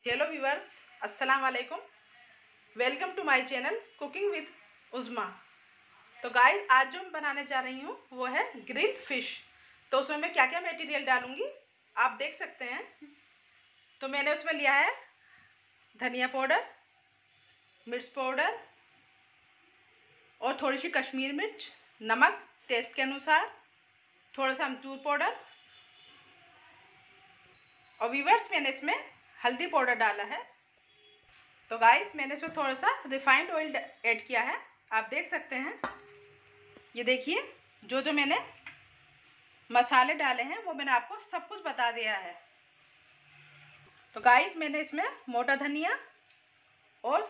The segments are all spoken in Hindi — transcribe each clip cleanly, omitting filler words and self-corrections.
हेलो व्यूवर्स, अस्सलाम वालेकुम। Welcome to my channel cooking with Uzma. तो गाइस, आज जो मैं बनाने जा रही हूँ वो है ग्रिल्ड फिश। तो उसमें मैं क्या क्या मटेरियल डालूँगी आप देख सकते हैं। तो मैंने उसमें लिया है धनिया पाउडर, मिर्च पाउडर और थोड़ी सी कश्मीरी मिर्च, नमक टेस्ट के अनुसार, थोड़ा सा अमचूर पाउडर और व्यूवर्स मैंने इसमें हल्दी पाउडर डाला है। तो गाइस, मैंने इसमें थोड़ा सा रिफाइंड ऑयल ऐड किया है, आप देख सकते हैं। ये देखिए, जो जो मैंने मसाले डाले हैं वो मैंने आपको सब कुछ बता दिया है। तो गाइस, मैंने इसमें मोटा धनिया और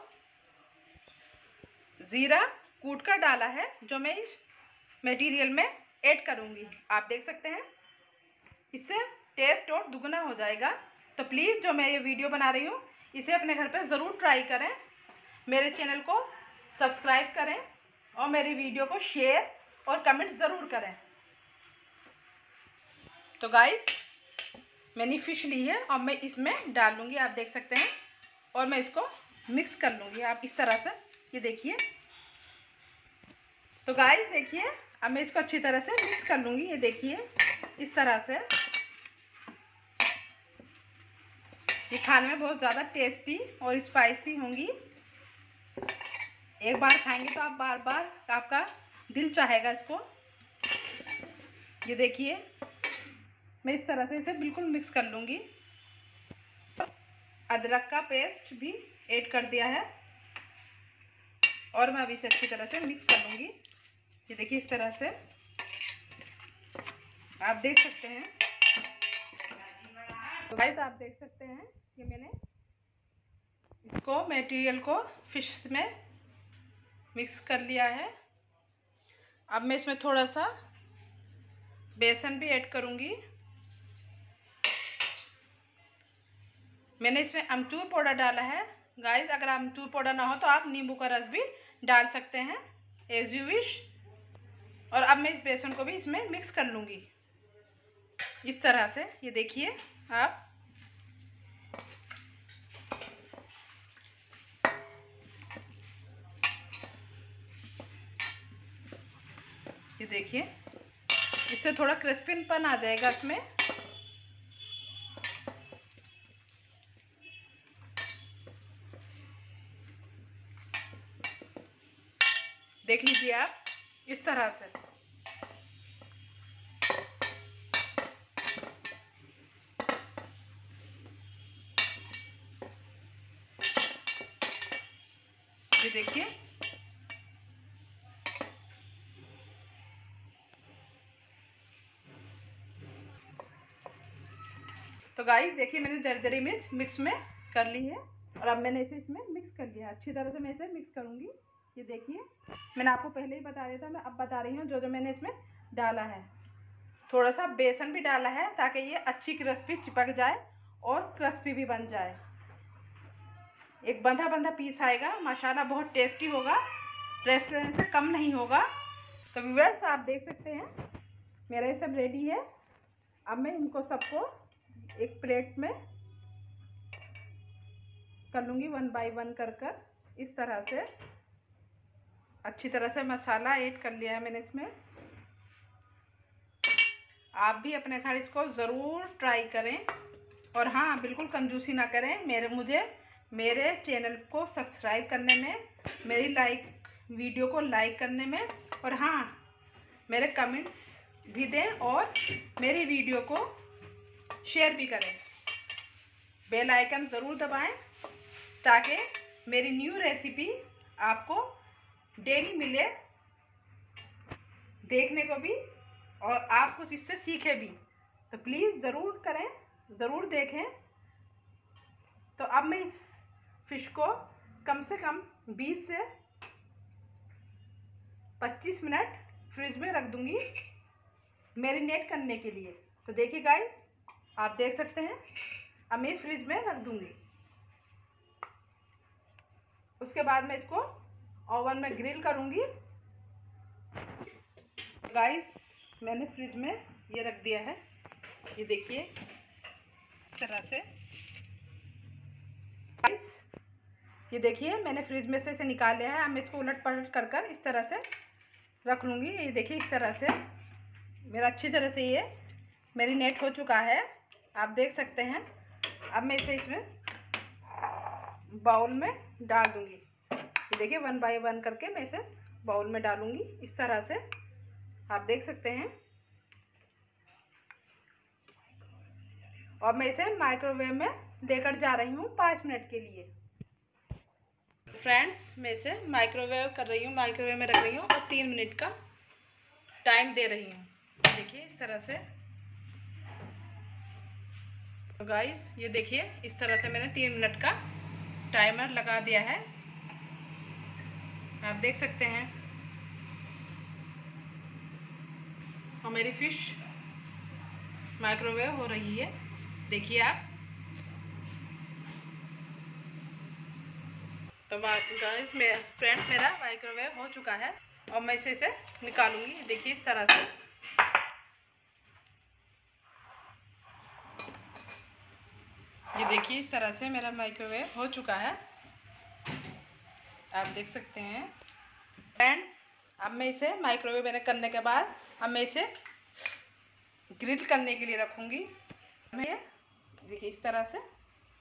ज़ीरा कूट कर डाला है, जो मैं इस मटेरियल में ऐड करूँगी। आप देख सकते हैं, इससे टेस्ट और दुगना हो जाएगा। तो प्लीज़ जो मैं ये वीडियो बना रही हूँ इसे अपने घर पे ज़रूर ट्राई करें, मेरे चैनल को सब्सक्राइब करें और मेरी वीडियो को शेयर और कमेंट ज़रूर करें। तो गाइस, मैंने फ़िश ली है और मैं इसमें डाल लूँगी, आप देख सकते हैं। और मैं इसको मिक्स कर लूँगी, आप इस तरह से, ये देखिए। तो गाइस देखिए, अब मैं इसको अच्छी तरह से मिक्स कर लूँगी, ये देखिए इस तरह से। ये खाने में बहुत ज़्यादा टेस्टी और स्पाइसी होंगी। एक बार खाएंगे तो आप बार बार आपका दिल चाहेगा इसको। ये देखिए, मैं इस तरह से इसे बिल्कुल मिक्स कर लूँगी। अदरक का पेस्ट भी ऐड कर दिया है और मैं अभी इसे अच्छी तरह से मिक्स कर लूँगी। ये देखिए इस तरह से, आप देख सकते हैं। तो गाइस, आप देख सकते हैं कि मैंने इसको मटेरियल को फिश में मिक्स कर लिया है। अब मैं इसमें थोड़ा सा बेसन भी ऐड करूँगी। मैंने इसमें अमचूर पाउडर डाला है। गाइस, अगर अमचूर पाउडर ना हो तो आप नींबू का रस भी डाल सकते हैं, एज यू विश। और अब मैं इस बेसन को भी इसमें मिक्स कर लूँगी इस तरह से। ये देखिए आप, ये देखिए, इससे थोड़ा क्रिस्पीपन आ जाएगा इसमें। देख लीजिए आप इस तरह से। ये देखिए, तो गाइस देखिए, मैंने दरदरी मिर्च मिक्स में कर ली है और अब मैंने इसे इसमें मिक्स कर लिया। अच्छी तरह से मैं इसे मिक्स करूँगी। ये देखिए, मैंने आपको पहले ही बता दिया था, मैं अब बता रही हूँ जो जो मैंने इसमें डाला है। थोड़ा सा बेसन भी डाला है ताकि ये अच्छी क्रिस्पी चिपक जाए और क्रिस्पी भी बन जाए। एक बंधा बंधा पीस आएगा, माशाल्लाह बहुत टेस्टी होगा, रेस्टोरेंट से कम नहीं होगा। तो व्यूअर्स, आप देख सकते हैं मेरा ये सब रेडी है। अब मैं इनको सबको एक प्लेट में कर लूँगी, 1 बाय 1 कर इस तरह से। अच्छी तरह से मसाला ऐड कर लिया है मैंने इसमें। आप भी अपने घर इसको ज़रूर ट्राई करें और हाँ, बिल्कुल कंजूसी ना करें। मेरे चैनल को सब्सक्राइब करने में, मेरी वीडियो को लाइक करने में, और हाँ, मेरे कमेंट्स भी दें और मेरी वीडियो को शेयर भी करें। बेल आइकन ज़रूर दबाएं ताकि मेरी न्यू रेसिपी आपको डेली मिले देखने को भी और आप कुछ इससे सीखें भी। तो प्लीज़ ज़रूर करें, ज़रूर देखें। तो अब मैं इस फिश को कम से कम 20 से 25 मिनट फ्रिज में रख दूंगी मैरिनेट करने के लिए। तो देखिए गाइस, आप देख सकते हैं, अब मैं फ्रिज में रख दूंगी। उसके बाद मैं इसको ओवन में ग्रिल करूंगी। गाइस, मैंने फ्रिज में ये रख दिया है, ये देखिए इस तरह से। ये देखिए मैंने फ्रिज में से इसे निकाल लिया है। अब मैं इसको उलट पलट कर कर इस तरह से रख लूँगी। ये देखिए इस तरह से मेरा अच्छी तरह से ये मैरिनेट हो चुका है, आप देख सकते हैं। अब मैं इसे इसमें बाउल में डाल दूँगी। ये देखिए 1 बाय 1 करके मैं इसे बाउल में डालूँगी इस तरह से, आप देख सकते हैं। और मैं इसे माइक्रोवेव में लेकर जा रही हूँ 5 मिनट के लिए। फ्रेंड्स मैं इसे माइक्रोवेव कर रही हूँ, माइक्रोवेव में रख रही हूँ और 3 मिनट का टाइम दे रही हूँ। देखिए इस तरह से। तो गाइस ये देखिए इस तरह से मैंने 3 मिनट का टाइमर लगा दिया है, आप देख सकते हैं। और मेरी फिश माइक्रोवेव हो रही है, देखिए आप। तो गाइस फ्रेंड्स मेरा माइक्रोवेव हो चुका है और मैं इसे निकालूंगी। देखिए इस तरह से। ये देखिए इस तरह से मेरा माइक्रोवेव हो चुका है, आप देख सकते हैं। फ्रेंड्स अब मैं इसे माइक्रोवेव मैंने करने के बाद अब मैं इसे ग्रिल करने के लिए रखूँगी। मैं देखिए इस तरह से,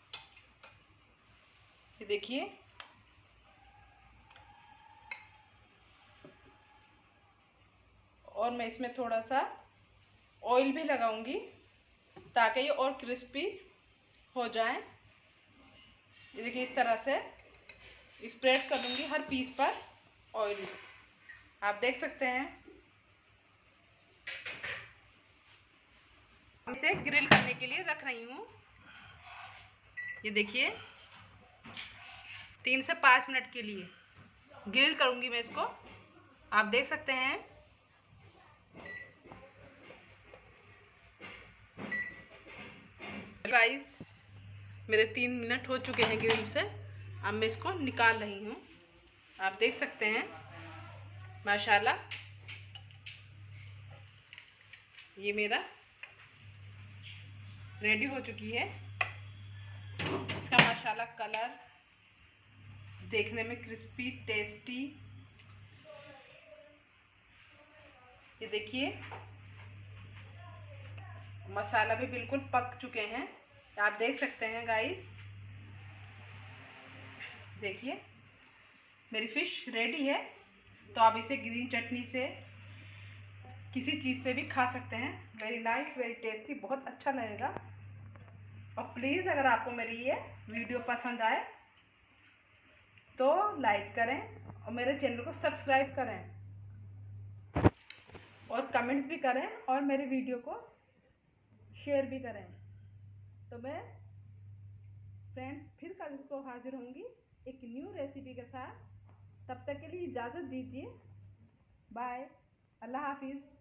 ये देखिए और मैं इसमें थोड़ा सा ऑयल भी लगाऊंगी ताकि ये और क्रिस्पी हो जाए। ये देखिए इस तरह से स्प्रेड कर दूंगी हर पीस पर ऑयल, आप देख सकते हैं। इसे ग्रिल करने के लिए रख रही हूँ। ये देखिए 3 से 5 मिनट के लिए ग्रिल करूँगी मैं इसको, आप देख सकते हैं। गाइस मेरे 3 मिनट हो चुके हैं ग्रिल से, अब मैं इसको निकाल रही हूँ, आप देख सकते हैं। माशाल्लाह ये मेरा रेडी हो चुकी है। इसका माशाल्लाह कलर देखने में क्रिस्पी टेस्टी, ये देखिए मसाला भी बिल्कुल पक चुके हैं, आप देख सकते हैं गाइस। देखिए मेरी फिश रेडी है। तो आप इसे ग्रीन चटनी से किसी चीज़ से भी खा सकते हैं। वेरी नाइस, वेरी टेस्टी, बहुत अच्छा लगेगा। और प्लीज़ अगर आपको मेरी ये वीडियो पसंद आए तो लाइक करें और मेरे चैनल को सब्सक्राइब करें और कमेंट्स भी करें और मेरे वीडियो को शेयर भी करें। तो मैं फ्रेंड्स फिर कल को हाजिर होंगी एक न्यू रेसिपी के साथ। तब तक के लिए इजाज़त दीजिए, बाय, अल्लाह हाफिज़।